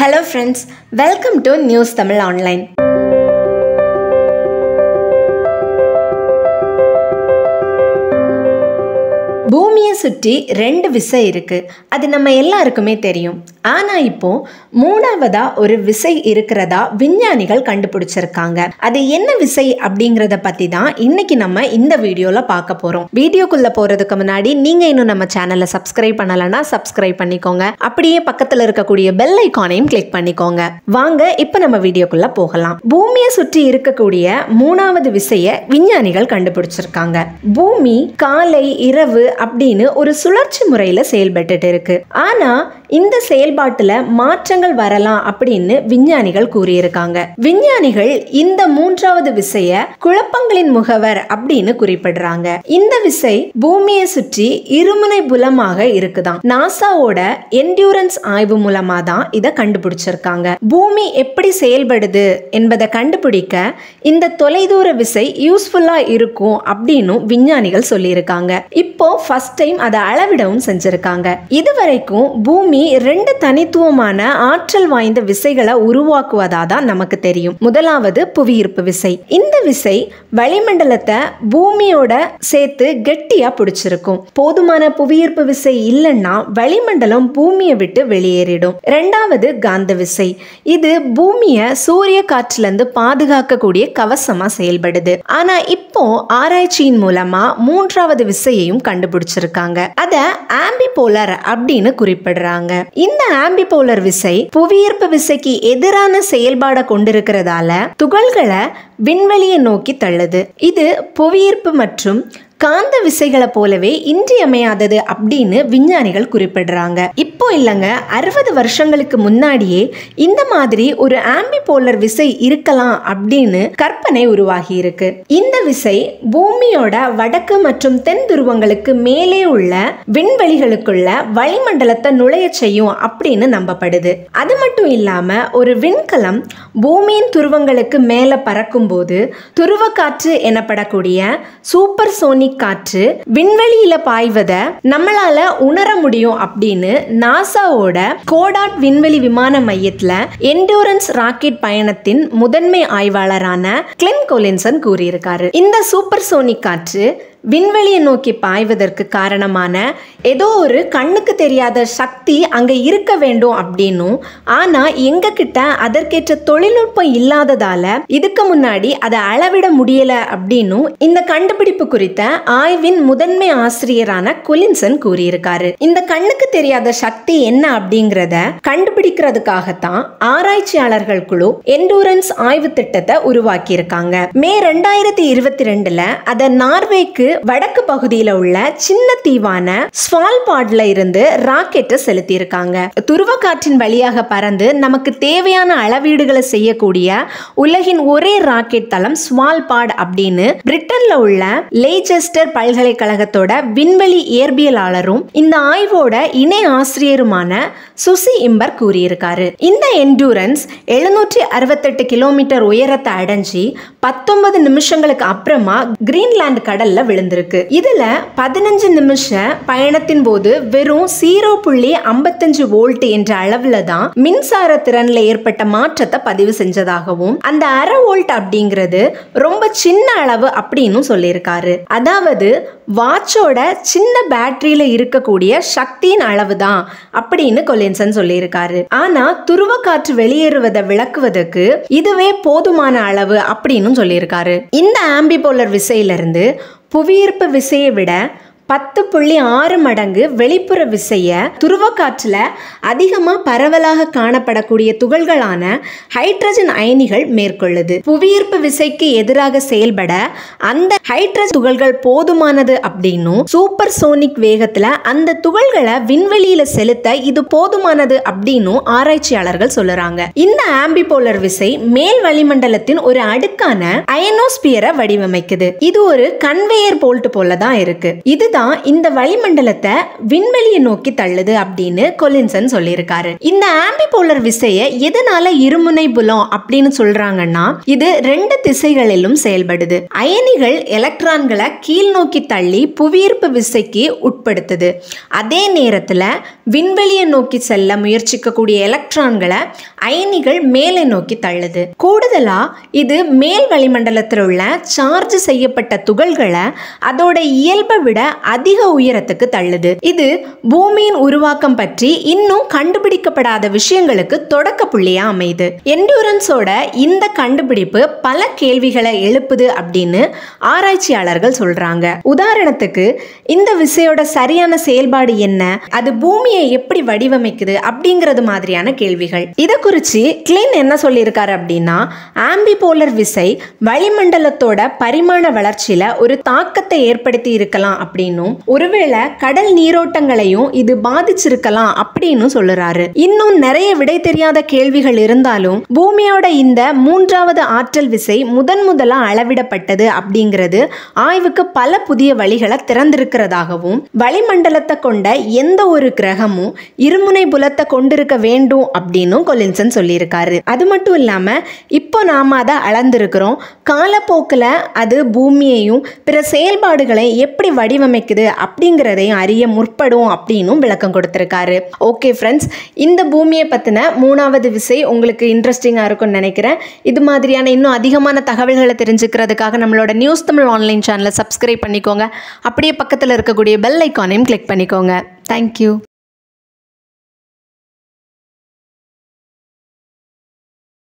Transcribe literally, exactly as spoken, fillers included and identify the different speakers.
Speaker 1: Hello friends, welcome to News Tamil Online. பூமியை சுற்றி ரெண்டு விசை இருக்கு. அது நம்ம எல்லாருக்குமே தெரியும். ஆனா இப்போ மூணாவதா ஒரு விசை இருக்கிறதா விஞ்ஞானிகள் கண்டுபிடிச்சிருக்காங்க. அது என்ன விசை அப்படிங்கறத பத்தி தான் இன்னைக்கு நம்ம இந்த வீடியோல பார்க்க போறோம். வீடியோக்குள்ள போறதுக்கு முன்னாடி நீங்க இன்னும் நம்ம சேனலை சப்ஸ்கிரைப் பண்ணலன்னா சப்ஸ்கிரைப் பண்ணிக்கோங்க. அப்படியே பக்கத்துல இருக்கக்கூடிய பெல் ஐகானையும் கிளிக் பண்ணிக்கோங்க. வாங்க இப்ப நம்ம வீடியோக்குள்ள போகலாம். பூமியை சுற்றி இருக்கக்கூடிய மூணாவது விசையை விஞ்ஞானிகள் கண்டுபிடிச்சிருக்காங்க. பூமி காலை இரவு அப்படின்னு ஒரு சுழற்சி முறையில செயல்பட்டு இருக்கு. ஆனா இந்த செயல்பாட்டுல மாற்றங்கள் வரலாம் அப்படின்னு விஞ்ஞானிகள் கூறியிருக்காங்க. விஞ்ஞானிகள் இந்த மூன்றாவது விசைய குழப்பங்களின் முகவர் அப்படின்னு குறிப்பிடுறாங்க. இந்த விசை பூமியை சுற்றி இருமுனை புலமாக இருக்குதாம். நாசாவோட என்டியூரன்ஸ் ஆய்வு மூலமா தான் இதை கண்டுபிடிச்சிருக்காங்க. பூமி எப்படி செயல்படுது என்பதை கண்டுபிடிக்க இந்த தொலைதூர விசை யூஸ்ஃபுல்லா இருக்கும் அப்படின்னு விஞ்ஞானிகள் சொல்லியிருக்காங்க. இப்போ ஃபர்ஸ்ட் டைம் அதை அளவிடவும் செஞ்சிருக்காங்க. இதுவரைக்கும் பூமி ரெண்டு தனித்துவமான ஆற்றல் வாய்ந்த விசைகளை உருவாக்குவதா தான் நமக்கு தெரியும். முதலாவது புவியீர்ப்பு விசை. இந்த விசை வளிமண்டலத்தை பூமியோட சேர்த்து கெட்டியா பிடிச்சிருக்கும். போதுமான புவியீர்ப்பு விசை இல்லைன்னா வளிமண்டலம் பூமியை விட்டு வெளியேறிடும். இரண்டாவது காந்த விசை. இது பூமியை சூரிய காற்றுல இருந்து பாதுகாக்கக்கூடிய கவசமா செயல்படுது. ஆனா இப்போ ஆராய்ச்சியின் மூலமா மூன்றாவது விசையையும் கண்டுபிடிச்சிருக்காங்க. அத ஆம்பிபோலர் அப்படின்னு குறிப்பிடுறாங்க. இந்த ஆம்பிபோலர் விசை புவியீர்ப்பு விசைக்கு எதிரான செயல்பாடை கொண்டிருக்கிறதால துகள்களை விண்வெளியை நோக்கி தள்ளுது. இது புவியீர்ப்பு மற்றும் காந்த விசைகளை போலவே இன்றியமையாதது அப்படின்னு விஞ்ஞானிகள் குறிப்பிடுறாங்க. இப்போ இல்லைங்க, அறுபது வருஷங்களுக்கு முன்னாடியே இந்த மாதிரி ஒரு ஆம்பிபோலர் விசை இருக்கலாம் அப்படின்னு கற்பனை உருவாகி இருக்கு. இந்த விசை பூமியோட வடக்கு மற்றும் தென் துருவங்களுக்கு மேலே உள்ள விண்வெளிகளுக்குள்ள வளிமண்டலத்தை நுழைய செய்யும் அப்படின்னு நம்பப்படுது. அது மட்டும் இல்லாம ஒரு விண்கலம் பூமியின் துருவங்களுக்கு மேல பறக்கும் போது துருவ காற்று எனப்படக்கூடிய சூப்பர் சோனிக் காற்று விண்வெளியில பாய்வதை நம்மளால உணர முடியும் அப்படின்னு நாசாவோட கோடாட் விண்வெளி விமான மையத்துல என்டூரன்ஸ் ராக்கெட் பயணத்தின் முதன்மை ஆய்வாளரான கிளென் கொலின்சன் கூறியிருக்காரு. இந்த சூப்பர் சோனிக் காற்று விண்வெளியை நோக்கி பாய்வதற்கு காரணமான ஏதோ ஒரு கண்ணுக்கு தெரியாத சக்தி அங்க இருக்க வேண்டும் அப்படின்னும், ஆனா எங்க கிட்ட அதற்கேற்ற தொழில்நுட்பம் இல்லாததால இதுக்கு முன்னாடி அதை அளவிட முடியல அப்படின்னும் இந்த கண்டுபிடிப்பு குறித்த ஆய்வின் முதன்மை ஆசிரியரான கொலின்சன் கூறியிருக்காரு. இந்த கண்ணுக்கு தெரியாத சக்தி என்ன அப்படிங்கிறத கண்டுபிடிக்கிறதுக்காகத்தான் ஆராய்ச்சியாளர்கள் குழு என்டூரன்ஸ் ஆய்வு திட்டத்தை உருவாக்கி இருக்காங்க. மே ரெண்டாயிரத்தி இருபத்தி ரெண்டுல அதை நார்வேக்கு வடக்கு பகுதியில உள்ள சின்ன தீவான ஸ்வால்பாட்ல இருந்து ராக்கெட்டை செலுத்தி இருக்காங்க. துருவ காற்றின் வழியாக பறந்து நமக்கு தேவையான அளவீடுகளை செய்யக்கூடிய உலகின் ஒரே ராக்கெட் தளம் ஸ்வால்பாட் அப்படின்னு பிரிட்டன்ல உள்ள லேச்செஸ்டர் பல்கலைக்கழகத்தோட விண்வெளி இயற்பியலாளரும் இந்த ஆய்வோட இணை ஆசிரியருமான சுசி இம்பர் கூறியிருக்காரு. இந்த என்டூரன்ஸ் எழுநூற்றி அறுபத்தெட்டு கிலோமீட்டர் உயரத்தை அடைஞ்சி பத்தொன்பது நிமிஷங்களுக்கு அப்புறமா கிரீன்லாந்து கடல்ல விழுந்து இருக்கு. இதுல பதினஞ்சு நிமிஷ பயணத்தின் போது வெறும் ஜீரோ புள்ளி ஐம்பத்தஞ்சு வோல்ட் என்ற அளவுல தான் மின்சார திறன்ல ஏற்பட்ட மாற்றத்தை பதிவு செஞ்சதாகவும், அந்த அரை வோல்ட் அப்படிங்கிறது ரொம்ப சின்ன அளவு அப்படின்னு சொல்லியிருக்காரு. அதாவது வாட்சோட சின்ன பேட்டரியில இருக்கக்கூடிய சக்தியின் அளவு தான் அப்படின்னு கொலின்சன் சொல்லியிருக்காரு. ஆனா துருவ காற்று வெளியேறுவதை விளக்குவதற்கு இதுவே போதுமான அளவு அப்படின்னு சொல்லியிருக்காரு. இந்த ஆம்பிபோலர் விசையிலிருந்து புவியீர்ப்பு விசையை விட பத்து புள்ளி ஆறு மடங்கு வெளிப்புற விசைய துருவ காற்றுல அதிகமா பரவலாக காணப்படக்கூடிய துகள்களான ஹைட்ரஜன் அயனிகள் மேற்கொள்ளுது. புவியீர்ப்பு விசைக்கு எதிராக செயல்பட அந்த ஹைட்ரஜன் துகள்கள் போதுமானது அப்படின்னும், சூப்பர் சோனிக் வேகத்துல அந்த துகள்களை விண்வெளியில செலுத்த இது போதுமானது அப்படின்னும் ஆராய்ச்சியாளர்கள் சொல்லுறாங்க. இந்த ஆம்பிபோலர் விசை மேல் வளிமண்டலத்தின் ஒரு அடுக்கான அயனோஸ்பியரை வடிவமைக்குது. இது ஒரு கன்வேயர் போல்ட் போலதான் இருக்கு. இது இதுதான் இந்த வளிமண்டலத்தை விண்வெளியை நோக்கி தள்ளுது அப்படின்னு கொலின்சன் சொல்லியிருக்காரு. இந்த ஆம்பிபோலர் விசையை எதனால இருமுனை புலம் அப்படின்னு சொல்றாங்கன்னா, இது ரெண்டு திசைகளிலும் செயல்படுது. அயனிகள் எலக்ட்ரான்களை கீழ் நோக்கி தள்ளி புவியீர்ப்பு விசைக்கு உட்படுத்துது. அதே நேரத்தில் விண்வெளியை நோக்கி செல்ல முயற்சிக்கக்கூடிய எலக்ட்ரான்களை அயனிகள் மேலே நோக்கி தள்ளுது. கூடுதலா இது மேல் வளிமண்டலத்தில் உள்ள சார்ஜ் செய்யப்பட்ட துகள்களை அதோட இயல்பை விட அதிக உயரத்துக்கு தள்ளுது. இது பூமியின் உருவாக்கம் பற்றி இன்னும் கண்டுபிடிக்கப்படாத விஷயங்களுக்கு தொடக்க புள்ளியா அமையுது. என்டூரன்ஸோட இந்த கண்டுபிடிப்பு பல கேள்விகளை எழுப்புது அப்படின்னு ஆராய்ச்சியாளர்கள் சொல்றாங்க. உதாரணத்துக்கு, இந்த விசையோட சரியான செயல்பாடு என்ன, அது பூமியை எப்படி வடிவமைக்குது அப்படிங்கிறது மாதிரியான கேள்விகள். இதை குறித்து கிளின் என்ன சொல்லியிருக்காரு அப்படின்னா, ஆம்பிபோலர் விசை வளிமண்டலத்தோட பரிமாண வளர்ச்சியில ஒரு தாக்கத்தை ஏற்படுத்தி இருக்கலாம் அப்படின்னும், ஒருவேளை கடல் நீரோட்டங்களையும் இது பாதிச்சிருக்கலாம் அப்படின்னு சொல்லுறாரு. இன்னும் நிறைய விடை தெரியாத கேள்விகள் இருந்தாலும் பூமியோட இந்த மூன்றாவது ஆற்றல் விசை முதன் முதலா அளவிடப்பட்டது அப்படிங்கிறது ஆய்வுக்கு பல புதிய வழிகளை திறந்திருக்கிறதாகவும், வளிமண்டலத்தை கொண்ட எந்த ஒரு கிரகமும் இருமுனை புலத்தை கொண்டிருக்க வேண்டும் அப்படின்னு கொலின்சன் சொல்லியிருக்காரு. அது மட்டும் இல்லாம இப்போ நாம அதை அளந்திருக்கிறோம். காலப்போக்கில் அது பூமியையும் பிற செயல்பாடுகளை எப்படி வடிவமைக்குது அப்படிங்கிறதையும் அறிய முற்படும் அப்படின்னு விளக்கம் கொடுத்திருக்காரு. ஓகே ஃப்ரெண்ட்ஸ், இந்த பூமியை பற்றின மூணாவது விசை உங்களுக்கு இன்ட்ரெஸ்டிங்காக இருக்கும்னு நினைக்கிறேன். இது மாதிரியான இன்னும் அதிகமான தகவல்களை தெரிஞ்சுக்கிறதுக்காக நம்மளோட நியூஸ் தமிழ் ஆன்லைன் சேனலை சப்ஸ்கிரைப் பண்ணிக்கோங்க. அப்படியே பக்கத்தில் இருக்கக்கூடிய பெல் ஐக்கானையும் கிளிக் பண்ணிக்கோங்க. தேங்க்யூ.